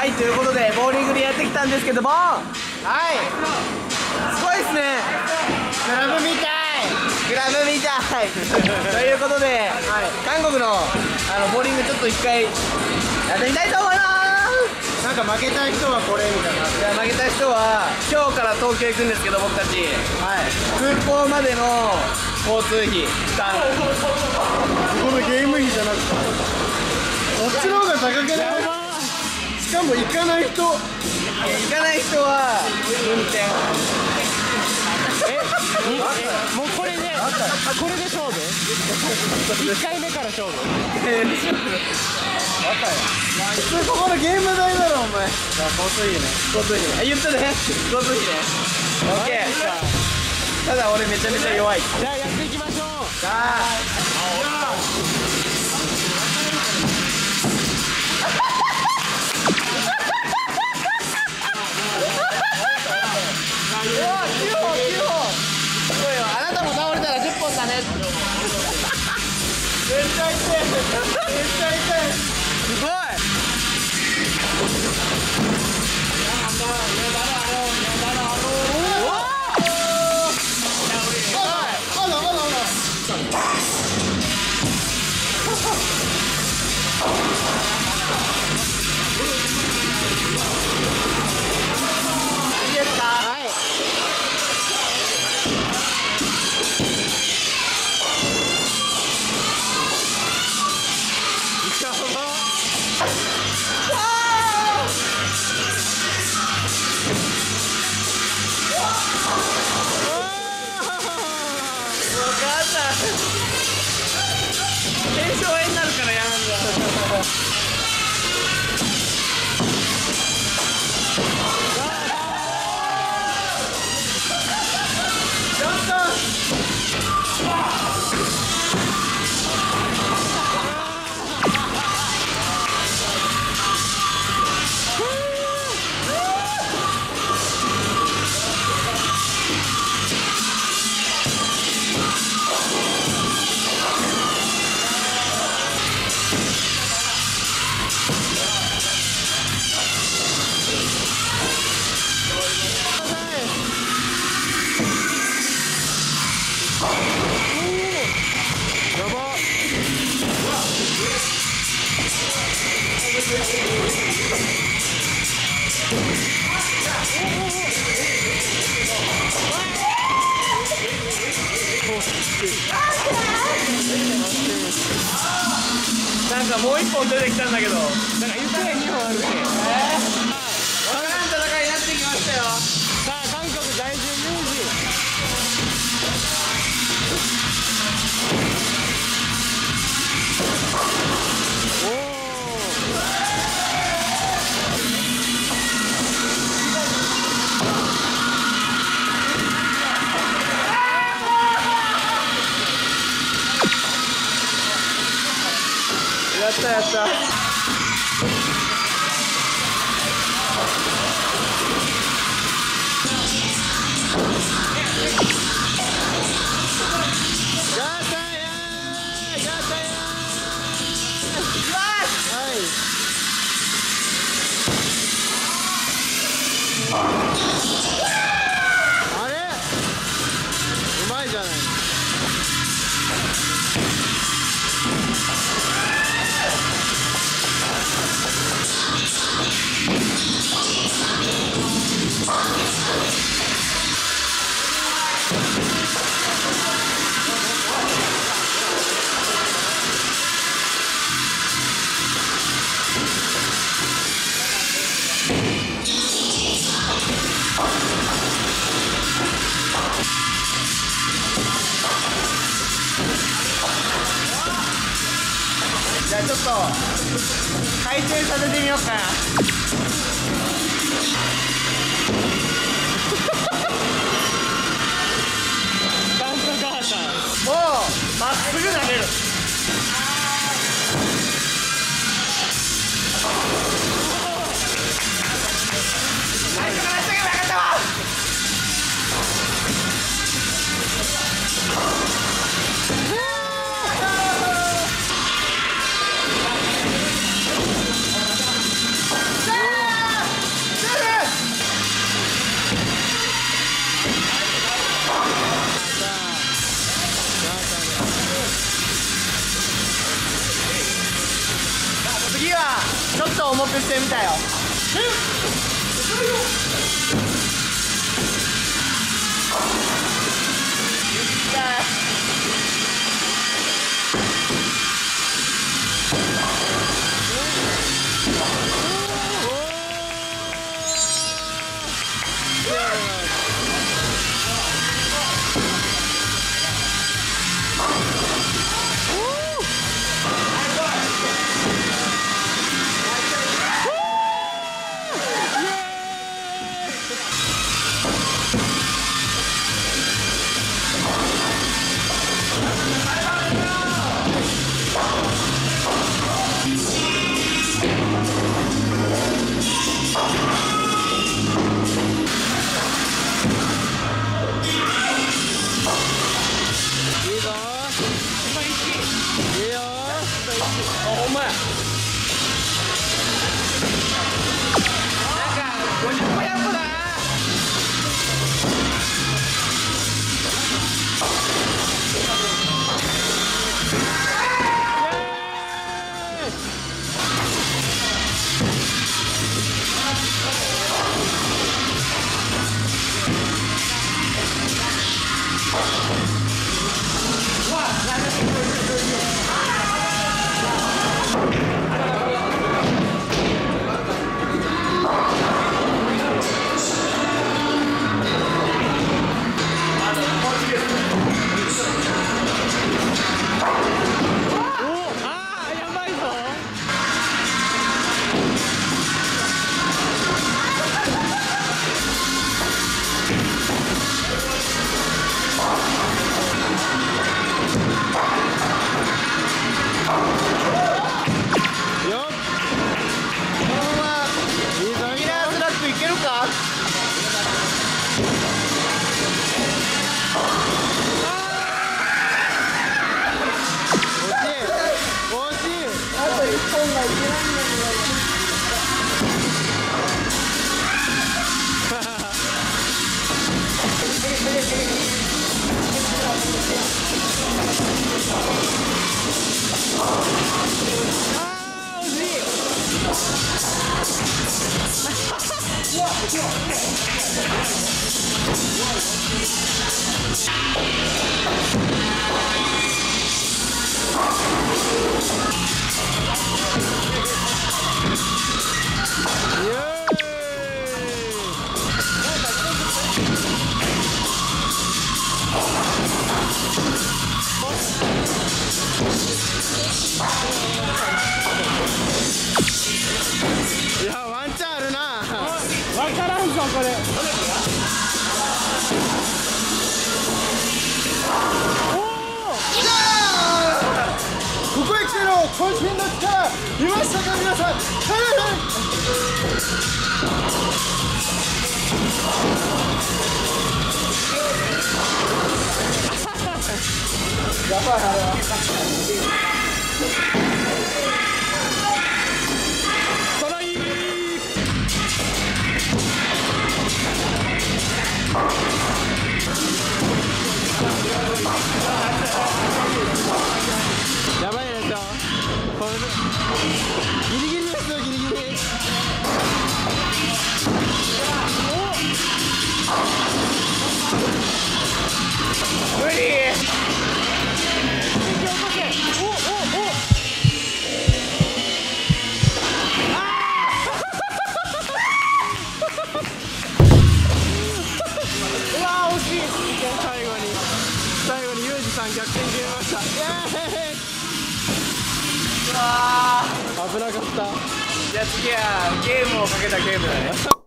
はい、ということでボーリングにやってきたんですけども、はい、すごいですね。 クラブみたい。 クラブみたいということで、はい、韓国のボーリングちょっと一回やってみたいと思います。 なんか負けた人はこれみたいな。 いや、負けた人は今日から東京行くんですけど、僕たち、はい、空港までの交通費負担。 このゲーム費じゃなくてこっちの方が高くない？しかも行かない人、 行かない人は運転。 もうこれで勝負？1回目から勝負？ 普通ここのゲーム代だろお前。 交通費ね。交通費ね。言ったね。交通費ね。オッケー。ただ俺めちゃめちゃ弱い。 じゃあやっていきましょう。 さあ。あなたも倒れたら10本だね。 絶対痛い。絶対痛い。 すごい。いいですか？はい。腱鞘炎になるからやるんだ。なんかもう一本出てきたんだけど、なんか言ったら2本あるし、分からん戦いになってきましたよ。 さあ韓国在住ユージ。 やったやった。 あれうまいじゃないの。 じゃあちょっと回転させてみようかな。もうまっすぐ投げる。最初からしとけばよかったわ。 重くしてみたよ。 いやワンチャンあるな。 分からんぞこれ。 ここへ来ての渾身の力見ましたか皆さん。はいやばいあれは。 やばいですよ。これギリギリですよ、ギリギリ。 無理。 最後にユージさん逆転決めました。 うわ危なかった。 じゃあ次はゲームをかけたゲームだね。